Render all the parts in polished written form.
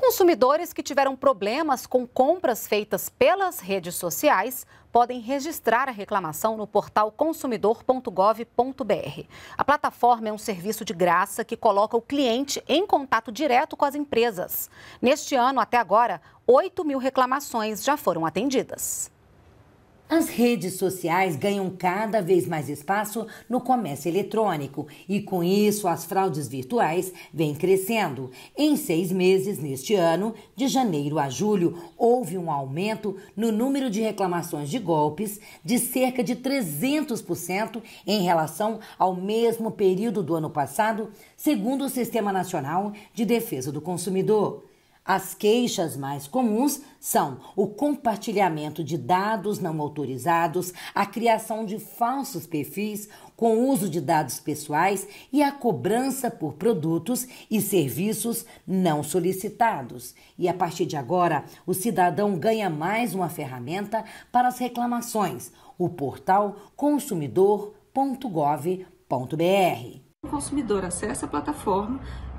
Consumidores que tiveram problemas com compras feitas pelas redes sociais podem registrar a reclamação no portal consumidor.gov.br. A plataforma é um serviço de graça que coloca o cliente em contato direto com as empresas. Neste ano, até agora, 8.000 reclamações já foram atendidas. As redes sociais ganham cada vez mais espaço no comércio eletrônico e, com isso, as fraudes virtuais vêm crescendo. Em 6 meses, neste ano, de janeiro a julho, houve um aumento no número de reclamações de golpes de cerca de 300% em relação ao mesmo período do ano passado, segundo o Sistema Nacional de Defesa do Consumidor. As queixas mais comuns são o compartilhamento de dados não autorizados, a criação de falsos perfis com uso de dados pessoais e a cobrança por produtos e serviços não solicitados. E a partir de agora, o cidadão ganha mais uma ferramenta para as reclamações, o portal consumidor.gov.br. O consumidor acessa a plataforma,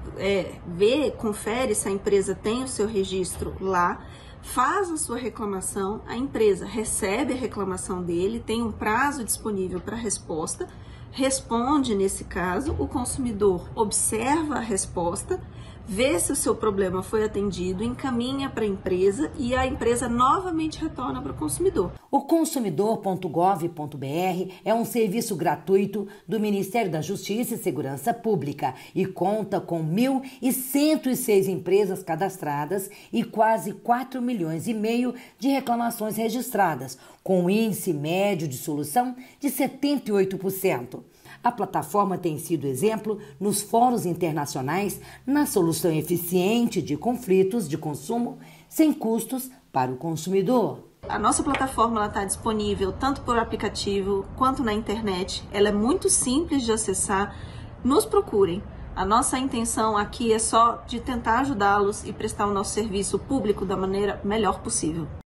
vê, confere se a empresa tem o seu registro lá, faz a sua reclamação, a empresa recebe a reclamação dele, tem um prazo disponível para resposta, responde nesse caso, o consumidor observa a resposta, vê se o seu problema foi atendido, encaminha para a empresa e a empresa novamente retorna para o consumidor. O consumidor.gov.br é um serviço gratuito do Ministério da Justiça e Segurança Pública e conta com 1.106 empresas cadastradas e quase 4,5 milhões de reclamações registradas, com um índice médio de solução de 78%. A plataforma tem sido exemplo nos fóruns internacionais na solução eficiente de conflitos de consumo sem custos para o consumidor. A nossa plataforma está disponível tanto por aplicativo quanto na internet. Ela é muito simples de acessar. Nos procurem. A nossa intenção aqui é só de tentar ajudá-los e prestar o nosso serviço público da maneira melhor possível.